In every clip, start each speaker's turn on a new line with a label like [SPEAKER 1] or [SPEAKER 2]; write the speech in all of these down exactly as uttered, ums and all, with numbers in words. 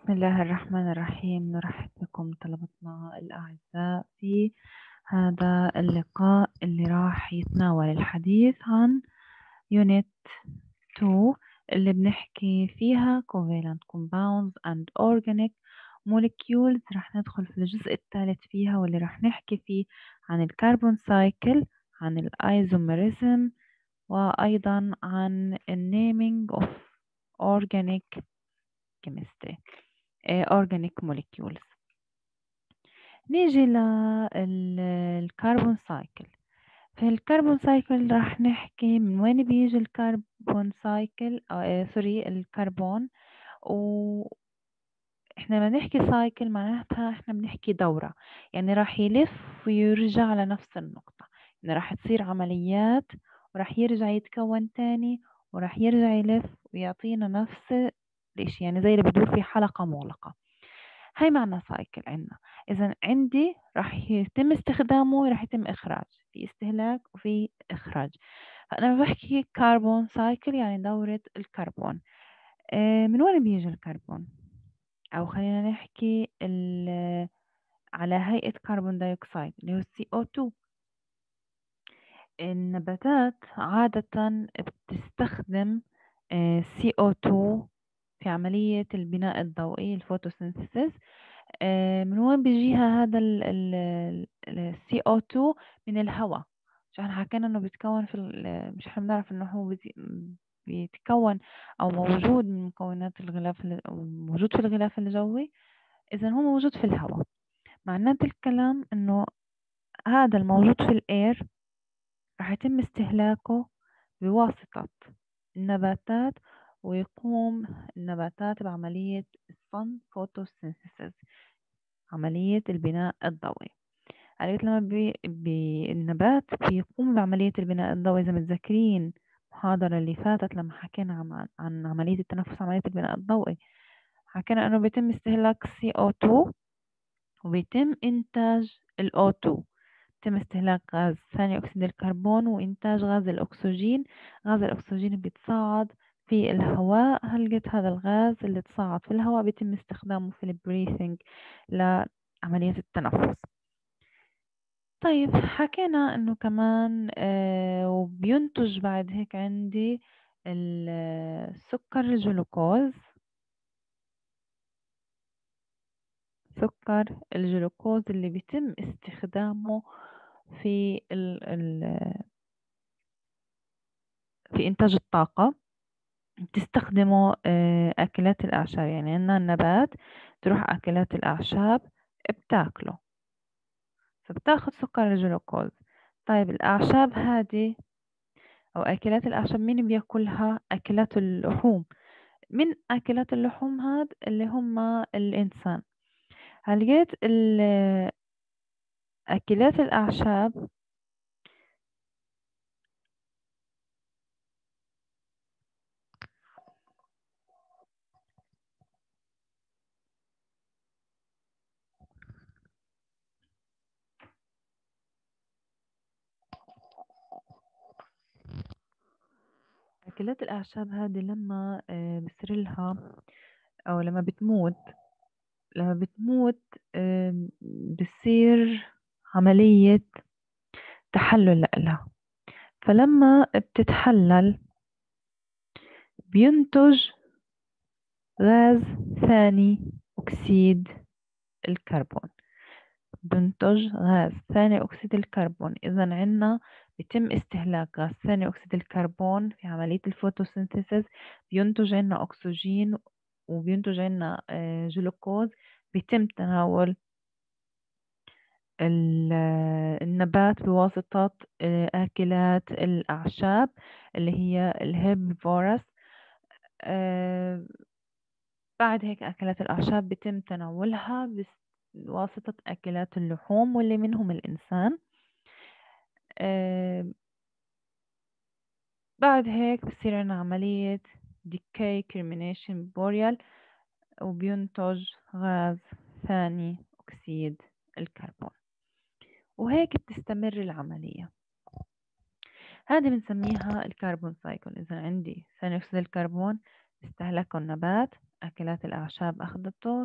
[SPEAKER 1] بسم الله الرحمن الرحيم. نرحب بكم طلبتنا الأعزاء في هذا اللقاء اللي راح يتناول الحديث عن يونت اثنين اللي بنحكي فيها covalent compounds and organic molecules. راح ندخل في الجزء الثالث فيها واللي راح نحكي فيه عن الكربون سايكل، عن الايزوميريزم، وأيضا عن النيمينج of organic chemistry organic molecules. نيجي للكربون سايكل. في الكربون سايكل راح نحكي من وين بيجي الكربون سايكل آه سوري الكربون. و احنا لما نحكي سايكل معناتها احنا بنحكي دورة، يعني راح يلف ويرجع لنفس النقطة، يعني راح تصير عمليات وراح يرجع يتكون تاني وراح يرجع يلف ويعطينا نفس الاشي، يعني زي اللي بدور في حلقة مغلقة. هاي معنى سايكل عندنا. إذا عندي راح يتم استخدامه راح يتم إخراج، في استهلاك وفي إخراج. فأنا بحكي كربون سايكل يعني دورة الكربون. آه من وين بيجي الكربون؟ أو خلينا نحكي على هيئة كربون دايوكسيد اللي هو سي أو تو. النباتات عادة بتستخدم سي أو تو في عملية البناء الضوئي الفوتوسينثيسيس. من وين بيجيها هذا ال سي أو تو؟ من الهواء. مش احنا حكينا انه بيتكون في مش احنا بنعرف انه هو بيتكون او موجود من مكونات الغلاف موجود في الغلاف الجوي. اذا هو موجود في الهواء، معنات الكلام انه هذا الموجود في الاير راح يتم استهلاكه بواسطة النباتات، ويقوم النباتات بعملية الصن فوتوسينثيسيس، عملية البناء الضوئي. عرفت لما بي بي النبات بيقوم بعملية البناء الضوئي، إذا متذكرين المحاضرة اللي فاتت لما حكينا عن, عن عملية التنفس، عملية البناء الضوئي، حكينا أنه بيتم استهلاك سي أو تو وبيتم إنتاج ال أو تو، يتم استهلاك غاز ثاني أكسيد الكربون وإنتاج غاز الأكسجين. غاز الأكسجين بيتصاعد في الهواء، هلقة هذا الغاز اللي تصاعد في الهواء بيتم استخدامه في البريثنج لعملية التنفس. طيب حكينا انه كمان آه وبينتج بعد هيك عندي السكر الجلوكوز. سكر الجلوكوز اللي بيتم استخدامه في ال ال في إنتاج الطاقة. بتستخدمه آه أكلات الأعشاب، يعني عندنا النبات تروح أكلات الأعشاب بتاكله فبتاخد سكر الجلوكوز. طيب الأعشاب هذه أو أكلات الأعشاب مين بياكلها؟ أكلات اللحوم. من أكلات اللحوم هاد اللي هم الإنسان. هلقيت أكلات الأعشاب أكلات الأعشاب هذه لما بصير لها أو لما بتموت لما بتموت بصير عملية تحلل لها. فلما بتتحلل بينتج غاز ثاني أكسيد الكربون. بينتج غاز ثاني أكسيد الكربون. إذا عندنا بيتم استهلاك غاز ثاني أكسيد الكربون في عملية الفوتوسينثيسيس، بينتج عنا أكسجين وبينتج عنا جلوكوز. بيتم تناول النبات بواسطة آكلات الأعشاب اللي هي الهيربيفورس. أه بعد هيك أكلات الأعشاب بيتم تناولها بواسطة أكلات اللحوم واللي منهم الإنسان. أه بعد هيك بصير عنا عملية decay cremation burial وبينتج غاز ثاني أكسيد الكربون، وهيك بتستمر العملية. هذه بنسميها الكربون سايكل. إذا عندي ثاني أكسيد الكربون استهلكه النبات، أكلات الأعشاب أخذته،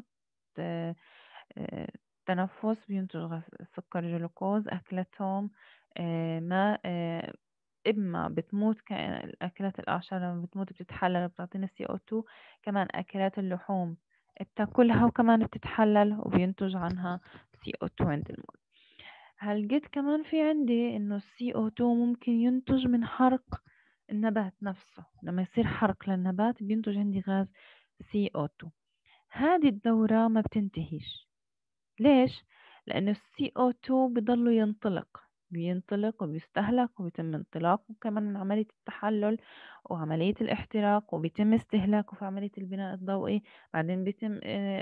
[SPEAKER 1] تنفس بينتج سكر جلوكوز أكلتهم، ما إما بتموت أكلات الأعشاب لما بتموت بتتحلل وبتعطينا سي أو تو. كمان أكلات اللحوم بتاكلها وكمان بتتحلل وبينتج عنها سي أو تو عند الموت. هالقد كمان في عندي إنه السي أو تو ممكن ينتج من حرق النبات نفسه، لما يصير حرق للنبات بينتج عندي غاز سي أو تو. هذه الدورة ما بتنتهيش. ليش؟ لأن ال سي أو تو بضله ينطلق، بينطلق وبيستهلك وبيتم انطلاقه كمان من عملية التحلل وعملية الاحتراق، وبيتم استهلاكه في عملية البناء الضوئي، بعدين بيتم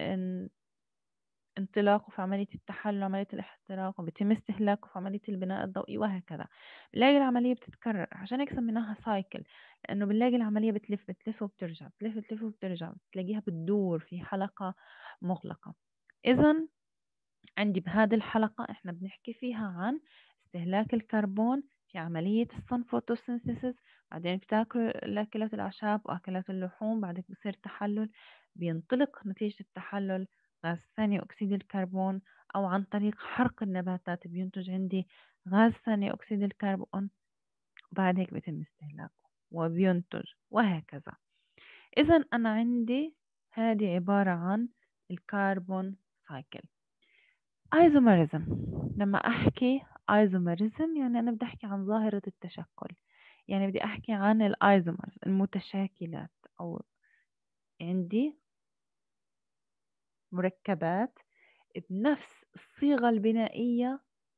[SPEAKER 1] انطلاقه في عملية التحلل وعملية الاحتراق، وبيتم استهلاكه في عملية البناء الضوئي، وهكذا. بنلاقي العملية بتتكرر، عشان هيك سميناها سايكل، لأنه بنلاقي العملية بتلف بتلف وبترجع، بتلف بتلف وبترجع، بتلاقيها بتدور في حلقة مغلقة. إذن عندي بهذه الحلقة احنا بنحكي فيها عن استهلاك الكربون في عملية الصن فوتوسينثيسيس، بعدين بتاكل أكلات الأعشاب وأكلات اللحوم، بعدين بصير تحلل، بينطلق نتيجة التحلل غاز ثاني أكسيد الكربون، أو عن طريق حرق النباتات بينتج عندي غاز ثاني أكسيد الكربون، وبعد هيك بيتم استهلاكه وبينتج، وهكذا. إذا أنا عندي هذه عبارة عن الكربون سايكل. ايزوميريزم، لما احكي ايزوميريزم يعني انا بدي احكي عن ظاهرة التشكل، يعني بدي احكي عن الايزومرز المتشاكلات، او عندي مركبات بنفس الصيغة البنائية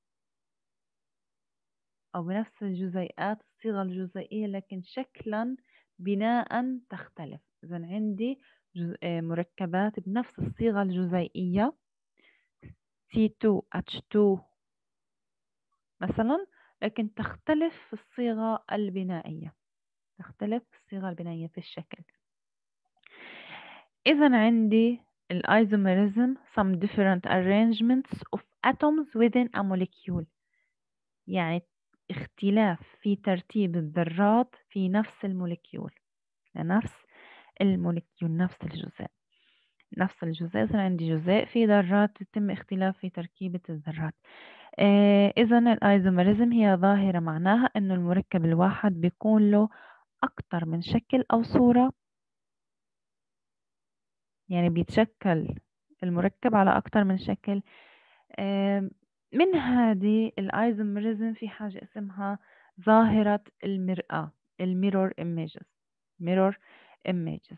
[SPEAKER 1] او بنفس الجزيئات الصيغة الجزيئية، لكن شكلا بناء تختلف. اذا عندي مركبات بنفس الصيغة الجزيئية سي تو اتش تو مثلا، لكن تختلف في الصيغة البنائية، تختلف في الصيغة البنائية في الشكل. إذا عندي الايزوميريزم some different arrangements of atoms within a molecule، يعني اختلاف في ترتيب الذرات في نفس الموليكيول، نفس الموليكيول نفس الجزيء نفس الجزيء إذا عندي جزيء في ذرات يتم اختلاف في تركيبة الذرات. آه إذا الايزوميريزم هي ظاهرة معناها إنه المركب الواحد بيكون له أكتر من شكل أو صورة، يعني بيتشكل المركب على أكتر من شكل. من هذه الايزوميريزم في حاجة اسمها ظاهرة المرآة، الميرور images mirror images.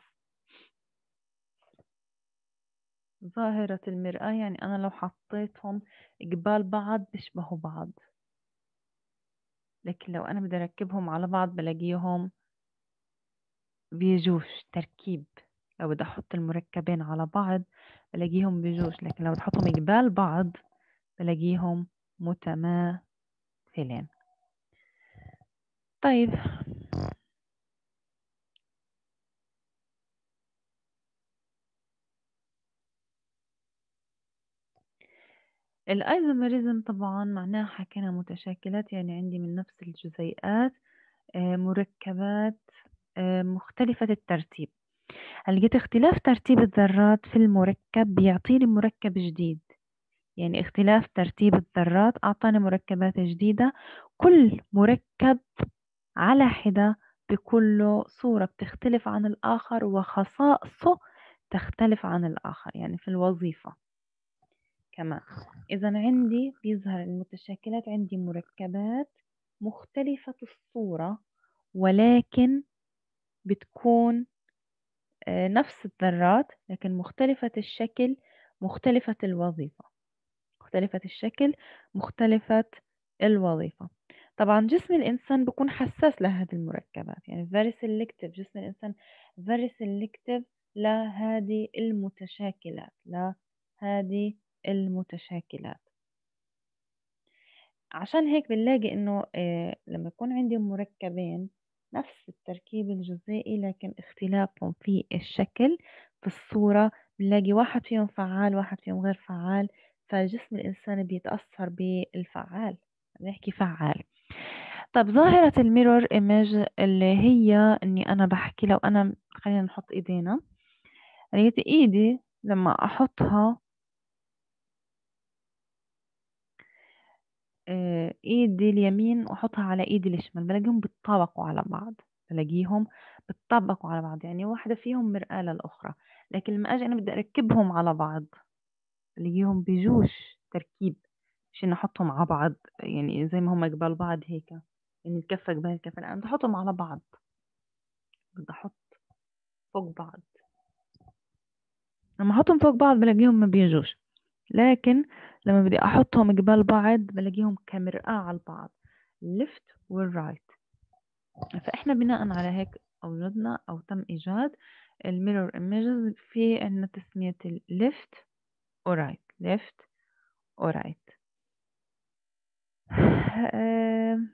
[SPEAKER 1] ظاهرة المرآة يعني أنا لو حطيتهم قبال بعض بيشبهوا بعض، لكن لو أنا بدي أركبهم على بعض بلاقيهم بيجوش تركيب. لو بدي أحط المركبين على بعض بلاقيهم بيجوش، لكن لو بدي أحطهم قبال بعض بلاقيهم متماثلين. طيب الايزوميريزم طبعا معناها حكينا متشاكلات، يعني عندي من نفس الجزيئات مركبات مختلفة الترتيب. لقيت اختلاف ترتيب الذرات في المركب بيعطيني مركب جديد، يعني اختلاف ترتيب الذرات أعطاني مركبات جديدة. كل مركب على حدة بكل له صورة بتختلف عن الآخر وخصائصه تختلف عن الآخر، يعني في الوظيفة كمان. إذا عندي بيظهر المتشاكلات عندي مركبات مختلفة الصورة، ولكن بتكون نفس الذرات لكن مختلفة الشكل مختلفة الوظيفة، مختلفة الشكل مختلفة الوظيفة. طبعا جسم الإنسان بيكون حساس لهذه المركبات، يعني very selective، جسم الإنسان very selective لهذه المتشاكلات لهذه المتشاكلات. عشان هيك بنلاقي إنه آه لما يكون عندي مركبين نفس التركيب الجزيئي لكن اختلافهم في الشكل في الصورة، بنلاقي واحد فيهم فعال واحد فيهم غير فعال، فجسم الإنسان بيتأثر بالفعال، بنحكي فعال. طب ظاهرة الميرور ايمج اللي هي اني انا بحكي لو انا خلينا نحط ايدينا آلية إيدي لما أحطها آه، إيدي اليمين وأحطها على إيدي الشمال بلاقيهم بيتطابقوا على بعض، بلاقيهم بيتطابقوا على بعض، يعني واحدة فيهم مرآة للأخرى. لكن لما أجي أنا بدي أركبهم على بعض بلاقيهم بيجوش تركيب، مش إني أحطهم على بعض يعني زي ما هم قبال بعض هيك، يعني الكفة قبال الكفة، لا أنا بدي أحطهم على بعض، بدي أحط فوق بعض. لما أحطهم فوق بعض بلاقيهم ما بيجوش، لكن لما بدي أحطهم قبال بعض بلاقيهم كمرآة على البعض، left والرايت. فإحنا بناء على هيك أوجدنا أو تم إيجاد الميرور images. في عندنا تسمية ال left و right left و right. آم،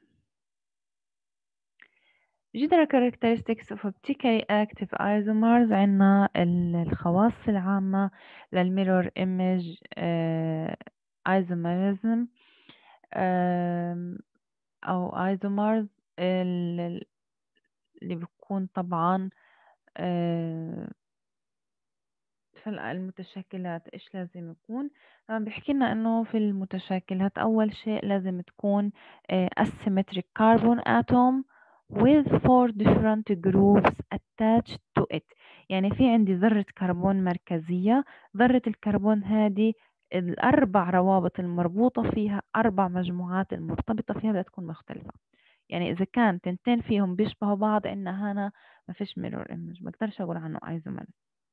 [SPEAKER 1] general characteristics of optically active isomers. عنا ال- الخواص العامة للميرور image آه، isomerism آم، أو isomers ال- ال- اللي بيكون طبعا آه، في المتشكلات إيش لازم يكون. طبعا بيحكي لنا إنه في المتشكلات أول شيء لازم تكون آه، asymmetric carbon atom with four different groups attached to it. يعني في عندي ذرة كربون مركزية، ذرة الكربون هذه الأربع روابط المربوطة فيها، أربع مجموعات المرتبطة فيها بدها تكون مختلفة. يعني إذا كان تنتين فيهم بيشبهوا بعض إنها هنا ما فيش mirror image، ما أقدرش أقول عنه isomer،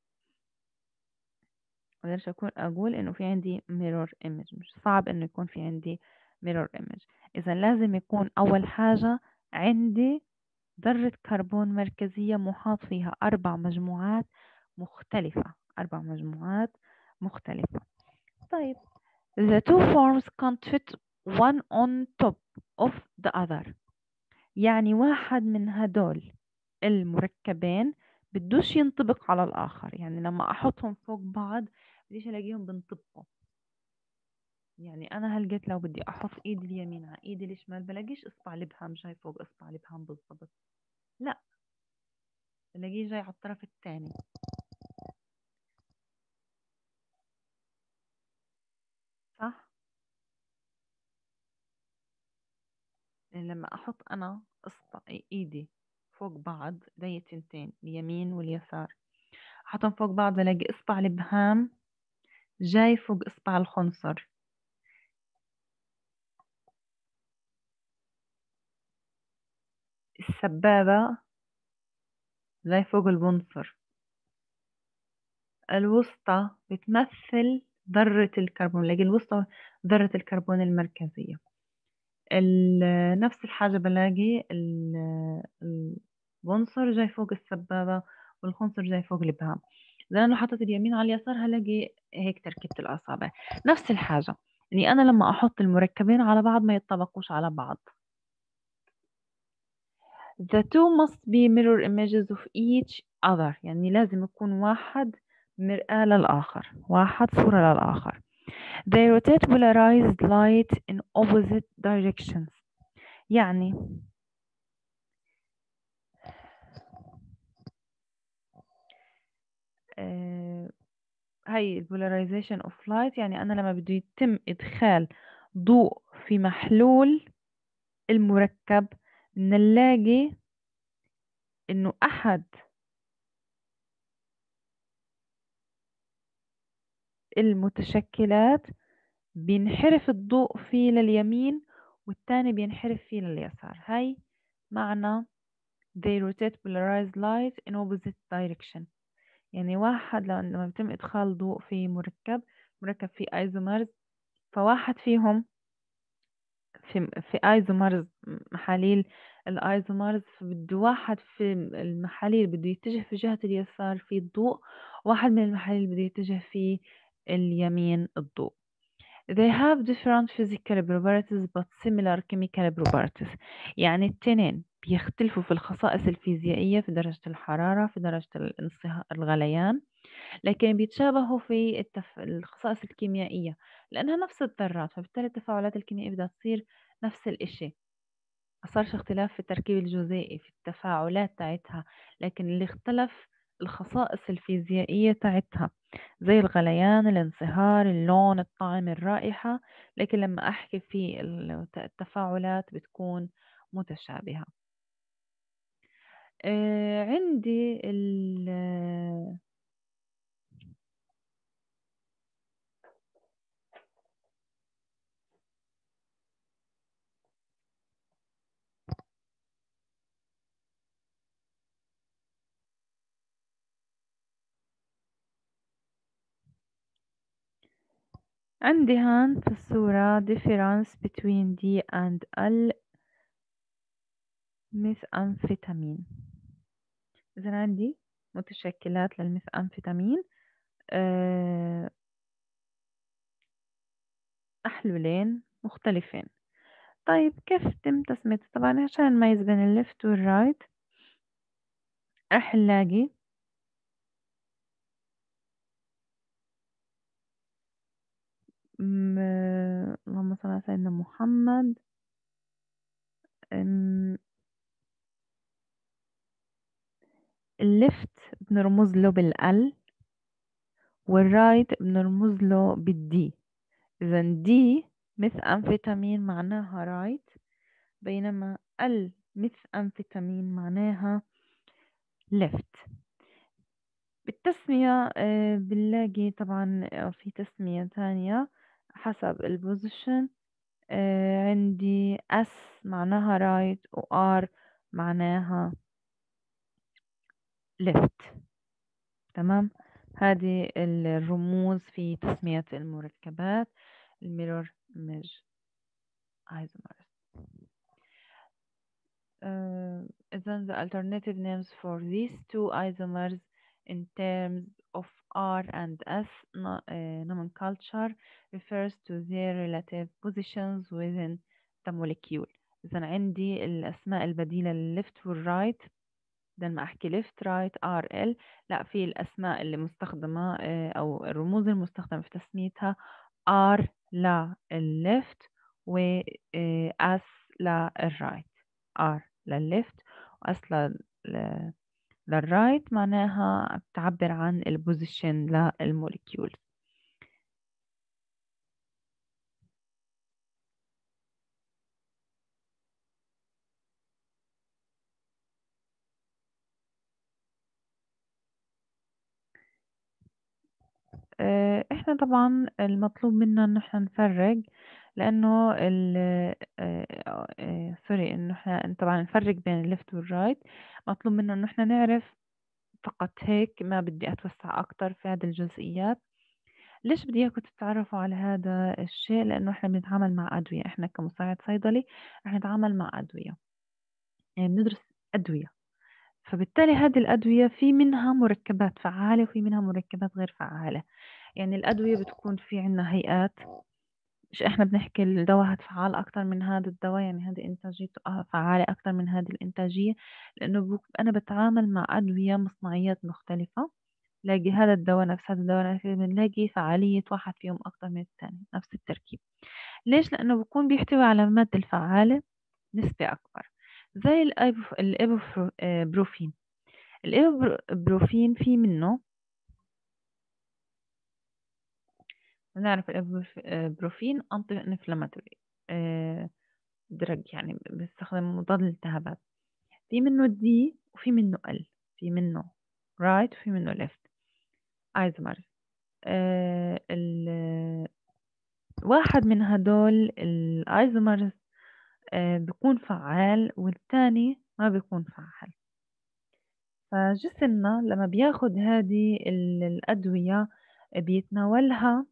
[SPEAKER 1] ما أقدرش أكون أقول إنه في عندي mirror image، مش صعب إنه يكون في عندي mirror image. إذا لازم يكون أول حاجة عندي ذرة كربون مركزية محاط فيها أربع مجموعات مختلفة، أربع مجموعات مختلفة. طيب the two forms can't fit one on top of the other. يعني واحد من هدول المركبين بدوش ينطبق على الآخر، يعني لما أحطهم فوق بعض بديش ألاقيهم بنطبقوا. يعني أنا هلقيت لو بدي أحط إيدي اليمين على إيدي الشمال بلاقيش إصبع الإبهام جاي فوق إصبع الإبهام بالضبط، لا بلاقيه جاي على الطرف الثاني. صح؟ يعني لما أحط أنا إصبع إيدي فوق بعض، إيدي التنتين اليمين واليسار أحطهم فوق بعض بلاقي إصبع الإبهام جاي فوق إصبع الخنصر، السبابة جاي فوق البنصر، الوسطى بتمثل ذرة الكربون، بلاقي الوسطى ذرة الكربون المركزية. ال- نفس الحاجة بلاقي ال- البنصر جاي فوق السبابة والخنصر جاي فوق الإبهام. إذا أنا لو حطيت اليمين على اليسار هلاقي هيك تركيبة الأصابع. نفس الحاجة إني أنا لما أحط المركبين على بعض ما يتطابقوش على بعض. The two must be mirror images of each other. يعني لازم يكون واحد مرآة للآخر، واحد صورة للآخر. They rotate polarized light in opposite directions. يعني آه هي polarization of light، يعني أنا لما بده يتم إدخال ضوء في محلول المركب نلاقي إنه أحد المتشكلات بينحرف الضوء فيه لليمين والتاني بينحرف فيه لليسار. هاي معنى they rotate polarized light in opposite direction. يعني واحد لو لما بيتم إدخال ضوء في مركب، مركب فيه ايزومرز، فواحد فيهم في في ايزومرز محاليل الايزومرز، فبده واحد في المحاليل بده يتجه في جهة اليسار في الضوء، واحد من المحاليل بده يتجه في اليمين الضوء. They have different physical properties but similar chemical properties. يعني التنين بيختلفوا في الخصائص الفيزيائية، في درجة الحرارة، في درجة الانصهار الغليان، لكن بيتشابهوا في التف... الخصائص الكيميائية لأنها نفس الذرات، فبالتالي التفاعلات الكيميائية بدها تصير نفس الإشي. ما صارش اختلاف في التركيب الجزيئي في التفاعلات تاعتها، لكن اللي اختلف الخصائص الفيزيائية تاعتها زي الغليان، الانصهار، اللون، الطعم، الرائحة. لكن لما أحكي في التفاعلات بتكون متشابهة. آه عندي ال عندي هان في الصورة difference between D and L methamphetamine. إذا عندي متشكلات للميثامفيتامين، أه محلولين مختلفين. طيب كيف تم تسميته؟ طبعا عشان نميز بين الليفت والرايت راح نلاقي اللهم صل على سيدنا محمد، الليفت بنرمز له بالال والرايت بنرمز له بالدي. إذا دي ميثامفيتامين معناها رايت، بينما الميثامفيتامين معناها ليفت. بالتسمية بنلاقي طبعا في تسمية تانية حسب البوزيشن. عندي S معناها رايت و R معناها ليفت. تمام، هذه الرموز في تسمية المركبات الميرور ميج ايزومرز. إذن the alternative names for these two isomers in terms of R and S nomenclature refers to their relative positions within the molecule. إذن عندي الأسماء البديلة للليفت والرايت، لما أحكي ليفت رايت ار ال، لا، في الأسماء اللي مستخدمة أو الرموز المستخدمة في تسميتها R للليفت و S للرايت. R للليفت و S للرايت معناها بتعبر عن البوزيشن للموليكيول. احنا طبعا المطلوب منا ان احنا نفرق، لانه ال سوري انه احنا طبعا نفرق بين الليفت والرايت. مطلوب منا انه احنا نعرف فقط هيك، ما بدي اتوسع اكتر في هذه الجزئيات. ليش بدي اياكم تتعرفوا على هذا الشيء؟ لانه احنا بنتعامل مع ادوية، احنا كمساعد صيدلي رح نتعامل مع ادوية، يعني بندرس ادوية. فبالتالي هذه الادوية في منها مركبات فعالة وفي منها مركبات غير فعالة. يعني الأدوية بتكون في عنا هيئات، مش إحنا بنحكي الدواء فعال أكتر من هذا الدواء، يعني هذه إنتاجيته فعالة أكتر من هذه الإنتاجية، لأنه أنا بتعامل مع أدوية مصنعيات مختلفة. لاقي هذا الدواء نفس هذا الدواء نفس، بنلاقي فعالية واحد فيهم أكتر من الثاني نفس التركيب. ليش؟ لأنه بيكون بيحتوي على المادة الفعالة نسبة أكبر. زي الإيبوبروفين. الإيبوبروفين في منه، نعرف الإبروفين أنتي انفلاماتوري درج، يعني بيستخدم مضاد للالتهابات. في منه دي وفي منه ال، في منه رايت وفي منه ليفت ايزومرز. آه واحد من هدول الايزومرز آه بيكون فعال والتاني ما بيكون فعال. فجسمنا لما بياخد هذه الأدوية بيتناولها،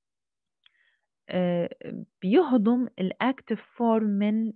[SPEAKER 1] بيهضم الأكتف فورم من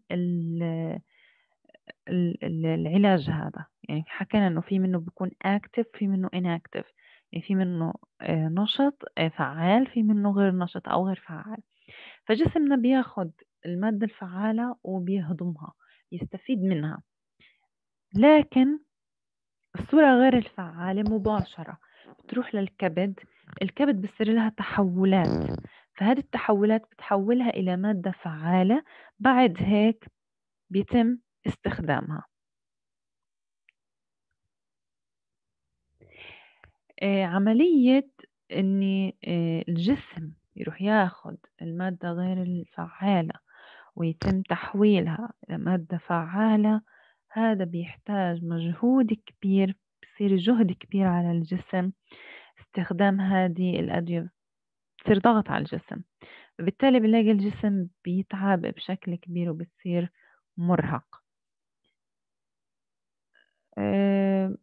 [SPEAKER 1] العلاج هذا. يعني حكينا انه في منه بيكون اكتف، في منه inactive، يعني في منه نشط فعال، في منه غير نشط او غير فعال. فجسمنا بياخد المادة الفعالة وبيهضمها، يستفيد منها. لكن الصورة غير الفعالة مباشرة بتروح للكبد. الكبد بصير لها تحولات، فهذه التحولات بتحولها إلى مادة فعالة، بعد هيك بيتم استخدامها. آه، عملية إن آه، الجسم يروح ياخد المادة غير الفعالة ويتم تحويلها إلى مادة فعالة، هذا بيحتاج مجهود كبير، بصير جهد كبير على الجسم. استخدام هذه الأدوية بتصير ضغط على الجسم، فبالتالي بنلاقي الجسم بيتعب بشكل كبير وبتصير مرهق. آه،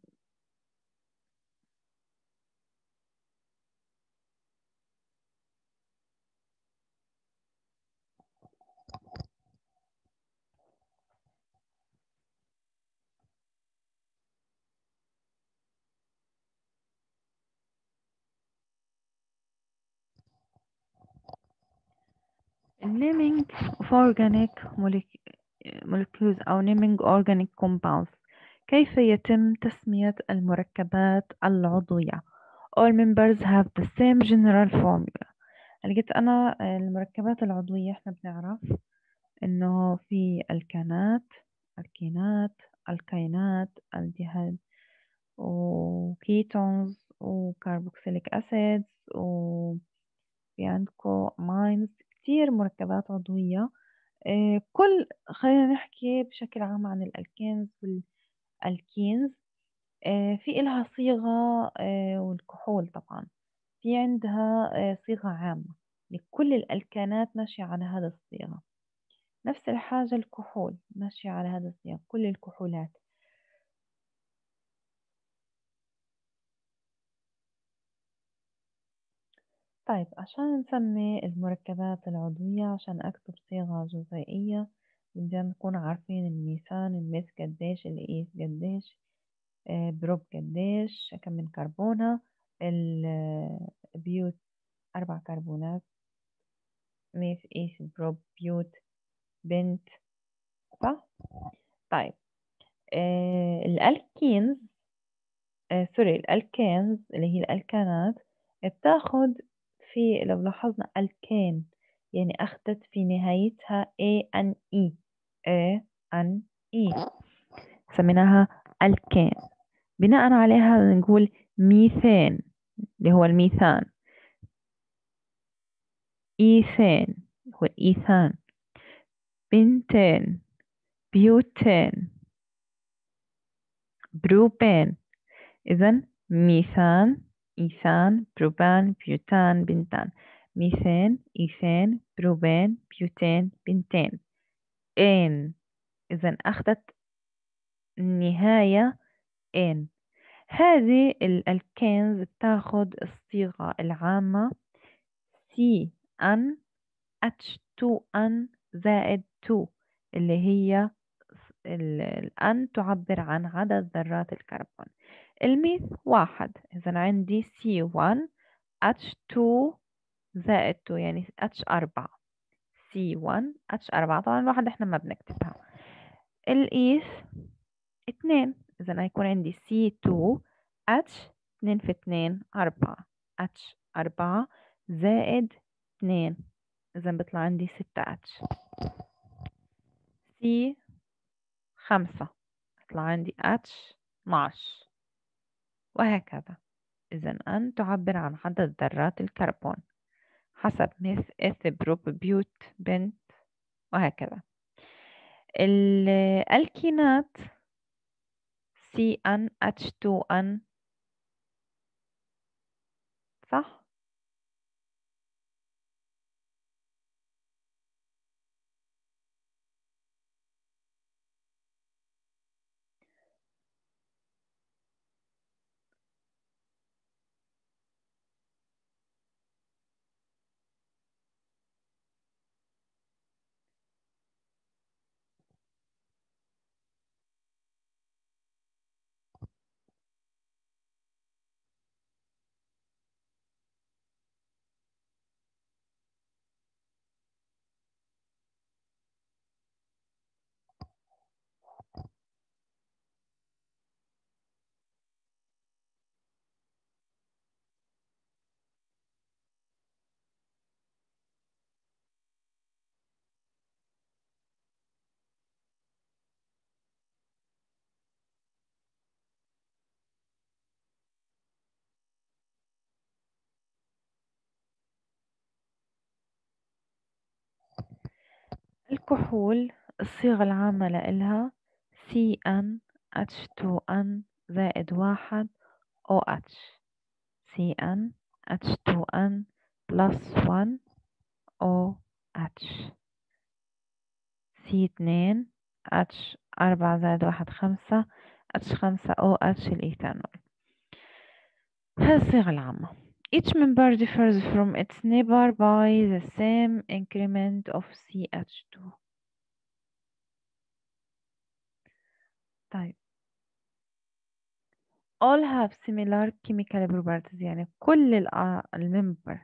[SPEAKER 1] naming of organic molecules أو naming organic compounds. كيف يتم تسمية المركبات العضوية؟ All members have the same general formula. لقيت أنا المركبات العضوية إحنا بنعرف إنه في الكانات، الكينات، الكينات، الدهال، وكيتونز، وكاربوكسيليك أسيدز، وفي عندكم ماينز، كتير مركبات عضوية. آه، كل خلينا نحكي بشكل عام عن الألكينز والألكينز. آه، في إلها صيغة، آه، والكحول طبعا في عندها آه، صيغة عامة لكل الألكانات ماشية على هذا الصيغة. نفس الحاجة الكحول ماشية على هذا الصيغة، كل الكحولات. طيب عشان نسمي المركبات العضوية، عشان أكتب صيغة جزيئية بدنا نكون عارفين الميثان، الميث قديش، الإيث قديش، آه، بروب قديش، كم من كربونة، البيوت أربع كربونات، ميث إيث بروب بيوت بنت، صح؟ طيب آه الألكينز، آه سوري الألكينز اللي هي الألكانات بتاخد، في لو لاحظنا ألكين يعني أخذت في نهايتها A N E، A N E سميناها ألكين. بناء عليها نقول ميثان اللي هو الميثان، إيثان هو الإيثان، بنتان، بيوتان، بروبان. إذا ميثان، إيثان، بروبان، بيوتان، بنتان. ميثان، إيثان، بروبان، بيوتان، بنتان. إن، إذا أخذت النهاية إن. هذه الألكينز بتاخد الصيغة العامة سي إن إتش تو إن زائد تو، اللي هي الأن تعبر عن عدد ذرات الكربون. الميث واحد، إذا عندي سي واحد إتش تو زائد تو يعني إتش أربعة، سي واحد إتش أربعة. طبعا الواحد إحنا ما بنكتبها. الإيث اتنين، إذا هيكون عندي سي تو إتش اتنين في اتنين أربعة، إتش أربعة زائد اتنين، إذا بيطلع عندي ستة إتش. سي خمسة يطلع عندي إتش اتناشر، وهكذا. إذا أن تعبر عن عدد ذرات الكربون حسب ميث إث بروب بيوت بنت، وهكذا. الألكينات سي إن إتش تو إن، صح؟ الكحول الصيغة العامة لإلها سي إن إتش تو إن زائد واحد أو إتش، سي إن إتش تو إن بلس واحد أو إتش، سي اثنين إتش أربعة زائد واحد خمسة، إتش خمسة أو إتش الإيثانول. هذه الصيغة العامة. Each member differs from its neighbor by the same increment of سي إتش تو. طيب all have similar chemical properties، يعني كل الممبر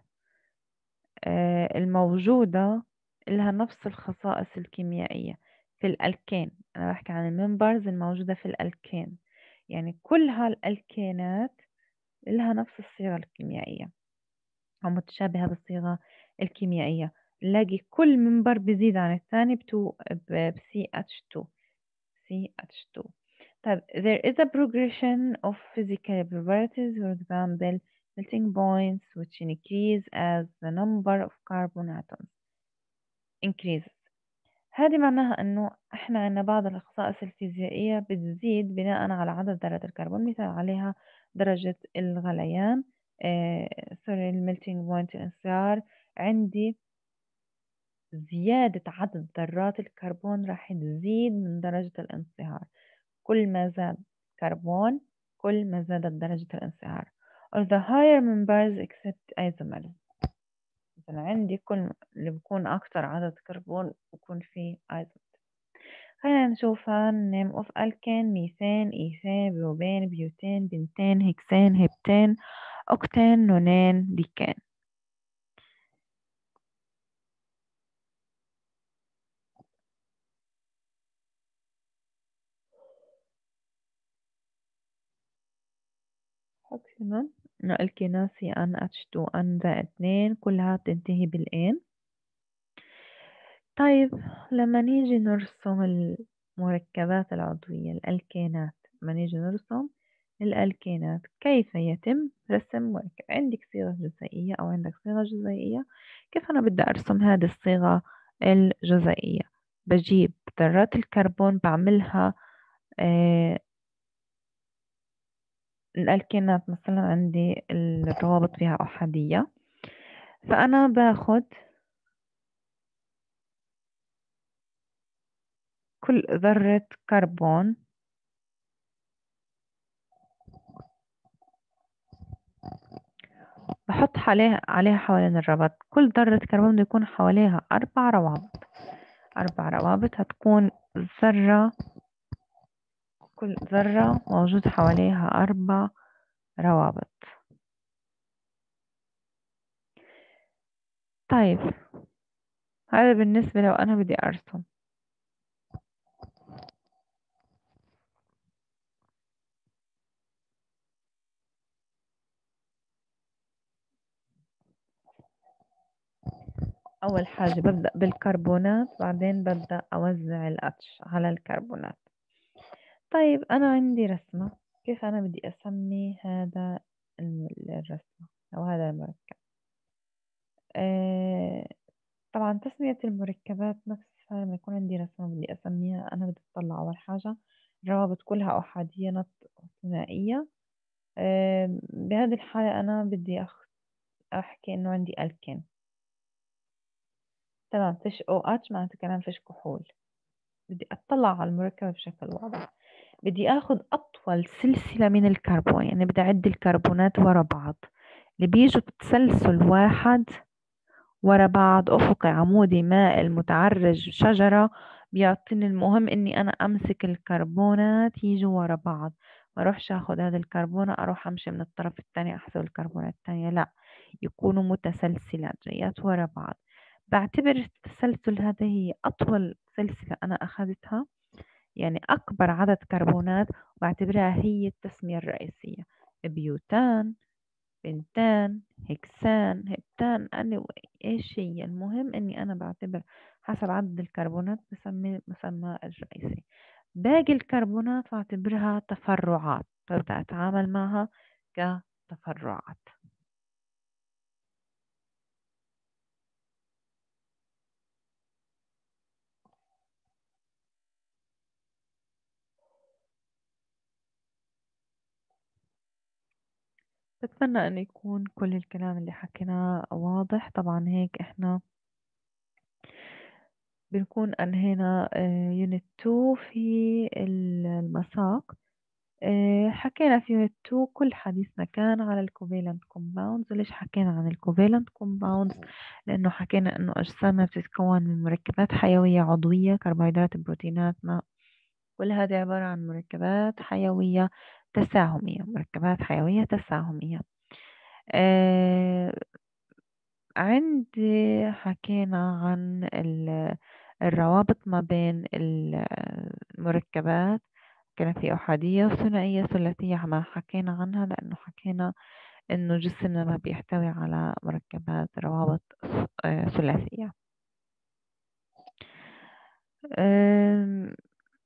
[SPEAKER 1] الموجودة لها نفس الخصائص الكيميائية في الألكين. أنا بحكي عن الممبرز الموجودة في الألكين، يعني كل هالألكينات لها نفس الصيغة الكيميائية أو متشابهة بالصيغة الكيميائية. نلاقي كل منبر بيزيد عن الثاني ب سي إتش تو سي إتش تو. طيب there is a progression of physical properties, for example melting points which increase as the number of carbon atoms increases. هذه معناها انه احنا عندنا بعض الخصائص الفيزيائية بتزيد بناء على عدد ذرات الكربون، مثال عليها درجة الغليان، سوري الميلتينج بوينت الانصهار. عندي زيادة عدد ذرات الكربون راح تزيد من درجة الانصهار، كل ما زاد كربون كل ما زادت درجة الانصهار. or the higher members except isomers، مثلا عندي كل اللي بيكون أكتر عدد كربون بيكون فيه isomers. خلينا نشوفها. name of alkane ميثان إيثان بروبان بيوتان بنتان هكسان هبتان أوكتان نونان ديكان. حكينا إنه الكينات سي إن إتش تو إن زائد اثنين كلها بتنتهي بالإن. طيب لما نيجي نرسم المركبات العضوية الألكينات، لما نيجي نرسم الألكينات كيف يتم رسم مركب؟ عندك صيغة جزيئية أو عندك صيغة جزيئية، كيف أنا بدي أرسم هذه الصيغة الجزيئية؟ بجيب ذرات الكربون بعملها آه الألكينات مثلا عندي الروابط فيها أحادية، فأنا باخد كل ذرة كربون بحط عليها عليها حوالين الرابط، كل ذرة كربون بده يكون حواليها أربع روابط. أربع روابط هتكون ذرة، كل ذرة موجود حواليها أربع روابط. طيب هذا بالنسبة لو أنا بدي أرسم. أول حاجة ببدأ بالكربونات، بعدين ببدأ أوزع الأتش على الكربونات. طيب أنا عندي رسمة، كيف أنا بدي أسمي هذا الرسمة أو هذا المركب؟ آه طبعا تسمية المركبات نفسها لما يكون عندي رسمة بدي أسميها، أنا بدي أطلع أول حاجة الروابط كلها أحادية نط ثنائية. آه بهذه الحالة أنا بدي أخ... أحكي إنه عندي ألكين. تمام، فيش أو أتش معناته كمان فيش كحول. بدي أطلع على المركب بشكل واضح، بدي أخذ أطول سلسلة من الكربون، يعني بدي أعد الكربونات ورا بعض اللي بيجوا بتسلسل واحد ورا بعض، أفقي عمودي مائل متعرج شجرة، بيعطيني المهم إني أنا أمسك الكربونات يجوا ورا بعض، ما أروحش أخذ هذا الكربونة أروح أمشي من الطرف الثاني أحسب الكربونات الثانية، لا، يكونوا متسلسلات جيات ورا بعض. بعتبر التسلسل هذا هي أطول سلسلة أنا أخذتها، يعني أكبر عدد كربونات، وبعتبرها هي التسمية الرئيسية. بيوتان بنتان هكسان هبتان anyway ايش هي، المهم اني انا بعتبر حسب عدد الكربونات بسمي مسمى الرئيسي. باقي الكربونات بعتبرها تفرعات، ببدأ اتعامل معها كتفرعات. بتمنى أن يكون كل الكلام اللي حكيناه واضح. طبعا هيك إحنا بنكون أنهينا يونت تو في المساق. آه، حكينا في يونت تو كل حديثنا كان على الكوفالنت كومباوندز. وليش حكينا عن الكوفالنت كومباوندز؟ لأنه حكينا أنه أجسامنا بتتكون من مركبات حيوية عضوية، كربوهيدرات، بروتينات، ماء. كل هذه عبارة عن مركبات حيوية تساهمية، مركبات حيوية تساهمية. آه عندي حكينا عن ال- الروابط ما بين المركبات. كان في أحادية وثنائية ثلاثية ما حكينا عنها، لأنه حكينا إنه جسمنا ما بيحتوي على مركبات روابط آه، ثلاثية. أم،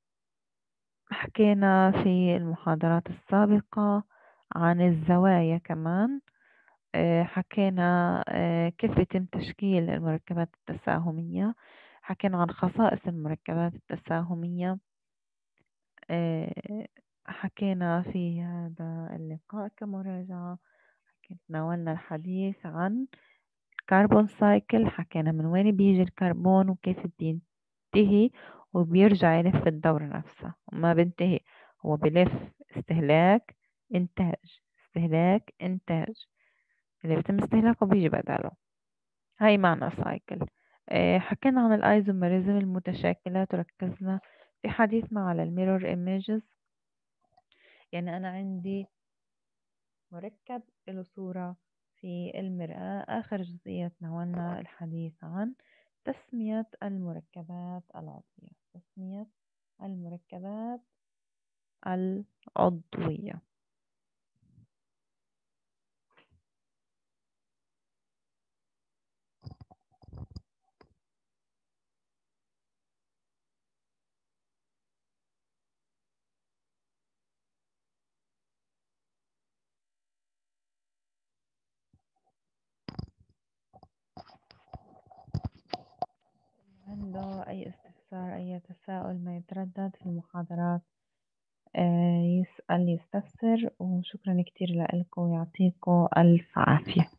[SPEAKER 1] حكينا في المحاضرات السابقة عن الزوايا كمان. أه، حكينا أه، كيف يتم تشكيل المركبات التساهمية. حكينا عن خصائص المركبات التساهمية. أه، حكينا في هذا اللقاء كمراجعة، تناولنا الحديث عن كربون سايكل. حكينا من وين بيجي الكربون وكيف بينتهي وبيرجع يلف الدورة نفسها وما بينتهي. هو بيلف استهلاك إنتاج، استهلاك إنتاج، اللي بيتم استهلاكه بيجي بداله. هاي معنى سايكل. اه حكينا عن الايزوميريزم، المتشاكلات، وركزنا في حديثنا على الميرور ايميجز. يعني أنا عندي مركب له صورة في المرآة. آخر جزئية تناولنا الحديث عن تسمية المركبات العضوية، تسمية المركبات العضوية. عنده أي استفسار، أي تساؤل، ما يتردد في المحاضرات آه، يسأل يستفسر. وشكرا كتير لكم ويعطيكم ألف عافية.